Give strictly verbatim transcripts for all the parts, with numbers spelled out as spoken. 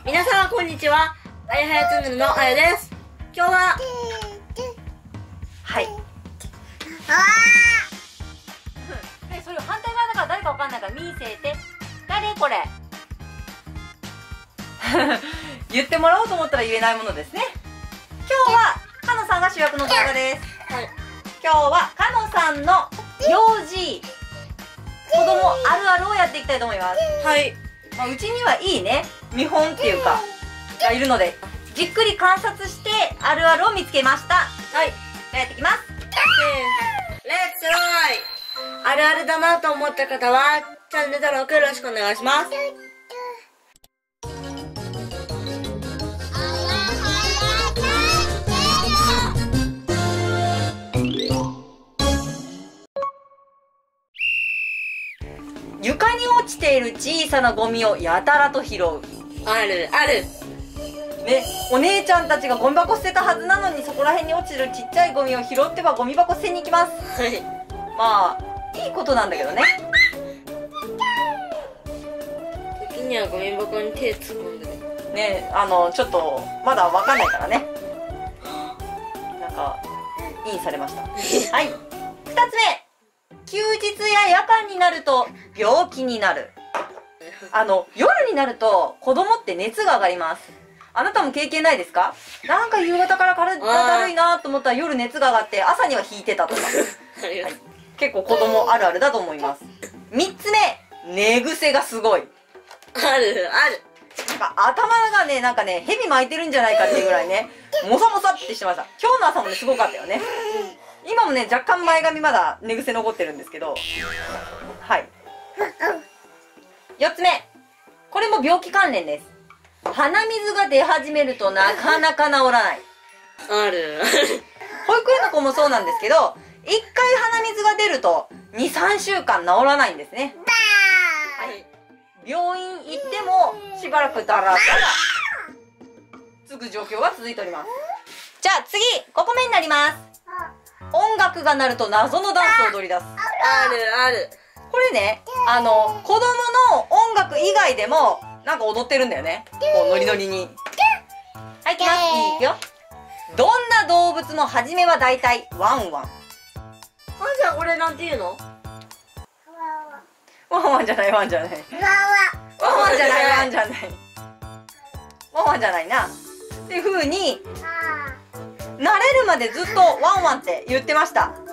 皆さんこんにちは。あやはやチャンネルのあやです。今日ははいでそれを反対側だから誰かわかんないから見せて、誰これ言ってもらおうと思ったら言えないものですね。今日はかのさんが主役の動画です。はい、今日はかのさんの幼児子供あるあるをやっていきたいと思います。はい、まあ、うちにはいいね見本っていうかがいるので、じっくり観察してあるあるを見つけました。はい、じゃあやっていきます。 レッツライ。あるあるだなと思った方はチャンネル登録よろしくお願いします。 床に落ちている小さなゴミをやたらと拾う。 あるあるね、お姉ちゃんたちがゴミ箱捨てたはずなのに、そこら辺に落ちるちっちゃいゴミを拾ってはゴミ箱捨てに行きます。はい、まあいいことなんだけどね。 時にはゴミ箱に手突っ込んでるね、あのちょっとまだわかんないからね。なんかインされました。はい、ふたつめ、休日や夜間になると病気になる。あの夜になると子供って熱が上がります。あなたも経験ないですか？なんか夕方から体だるいなと思ったら夜熱が上がって朝には引いてたとか、はい、結構子供あるあるだと思います。みっつめ、寝癖がすごい。 あるある。 なんか頭がね、なんかね蛇巻いてるんじゃないかっていうぐらいねモサモサってしてました。今日の朝もねすごかったよね。今もね若干前髪まだ寝癖残ってるんですけど、はい。よっつめ、これも病気関連です。鼻水が出始めるとなかなか治らない。 あるある。 保育園の子もそうなんですけど、いっかい鼻水が出るとにさんしゅうかん治らないんですね。はい、病院行ってもしばらくだらだらつく状況が続いております。じゃあ次ごこめになります。音楽が鳴ると謎のダンスを踊り出す。 あるある。 これね、あの子供の音楽以外でもなんか踊ってるんだよね、こうノリノリに。はい、いきます。いいよ。どんな動物も初めはだいたいワンワン。 あ、じゃあこれなんていうの？ ワンワンじゃないワンじゃないワンワンじゃないワンじゃないワンワンじゃないなっていう風に慣れるまでずっとワンワンって言ってました。はい、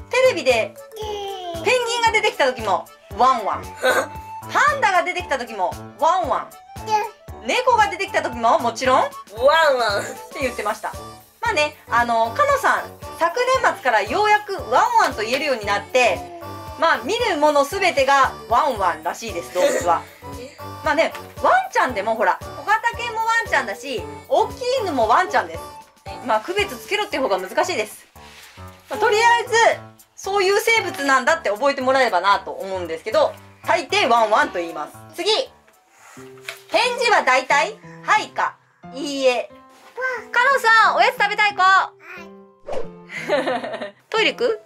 テレビでペンギンが出てきた時もワンワンパンダが出てきた時もワンワン、猫が出てきた時ももちろんワンワンって言ってました。まあね、あのかのさん昨年末からようやくワンワンと言えるようになって、まあ見るもの全てがワンワンらしいです、動物は。まあね、ワンちゃんでもほら小型犬もワンちゃんだし、大きい犬もワンちゃんです。まあ区別つけろっていう方が難しいです。まあ、とりあえずそういう生物なんだって覚えてもらえればなと思うんですけど、大抵ワンワンと言います。次、返事は大体はいかいいえ。かのさん、おやつ食べたい子。トイレ行く？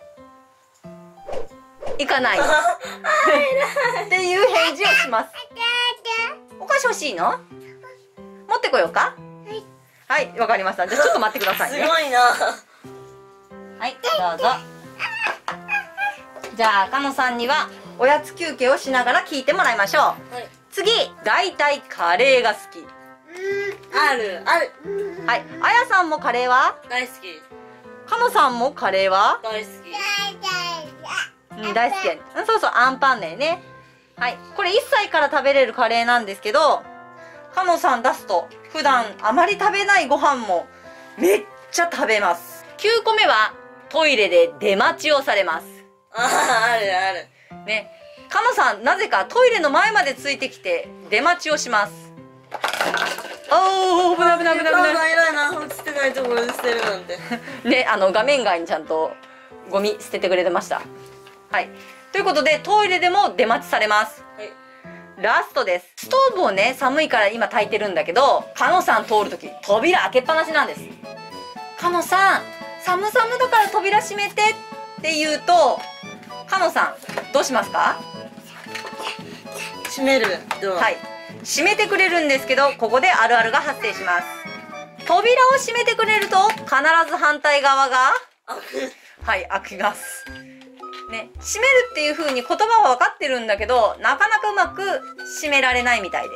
行かないっていう返事をします。お菓子欲しいの？持ってこようか？はい、わかりました。じゃあちょっと待ってくださいね。 すごいな。 はい、どうぞ。じゃあかのさんにはおやつ休憩をしながら聞いてもらいましょう。はい、次、だいたいカレーが好き。 あるある。 はい、あやさんもカレーは大好き。 かのさんもカレーは大好き。うん、大好き。うん、そうそう、アンパンねね。はい、これいっさいから食べれるカレーなんですけど、かのさん出すと普段あまり食べないご飯もめっちゃ食べます。きゅうこめはトイレで出待ちをされます。 ああ、あるあるね、かのさんなぜかトイレの前までついてきて出待ちをします。おー、危ない危ない危ない危ない。 偉いな、落ちてないところで捨てるなんてね、あの画面外にちゃんとゴミ捨ててくれてました。はい、ということでトイレでも出待ちされます。はい、ラストです。ストーブをね、寒いから今焚いてるんだけど、かのさん通るとき扉開けっぱなしなんです。かのさん、寒々だから扉閉めてって言うと、かのさんどうしますか？ 閉めるドア。 はい、 閉めてくれるんですけど、ここであるあるが発生します。扉を閉めてくれると必ず反対側がはい開きますね。閉めるっていう風に言葉は分かってるんだけど、なかなかうまく閉められないみたいです。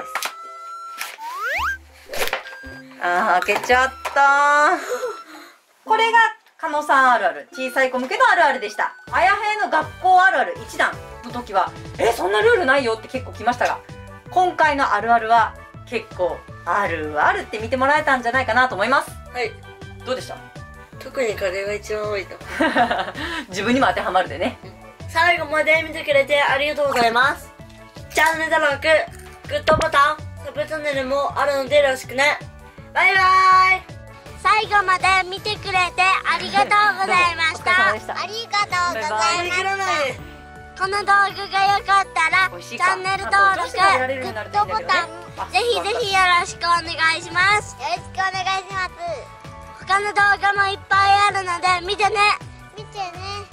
あー開けちゃったこれが加納さんあるある、小さい子向けのあるあるでした。あやはやの学校あるあるいちだんの時はえそんなルールないよって結構来ましたが、今回のあるあるは結構あるあるって見てもらえたんじゃないかなと思います。 はい。 どうでした？ 特にこれが一番多いと自分にも当てはまるでね。 最後まで見てくれてありがとうございます。チャンネル登録、グッドボタン、サブチャンネルもあるのでよろしくね。バイバーイ。最後まで見てくれてありがとうございました。 お疲れ様でした。 ありがとうございました。この動画が良かったらチャンネル登録、グッドボタンぜひぜひよろしくお願いします。よろしくお願いします。他の動画もいっぱいあるので見てね。見てね。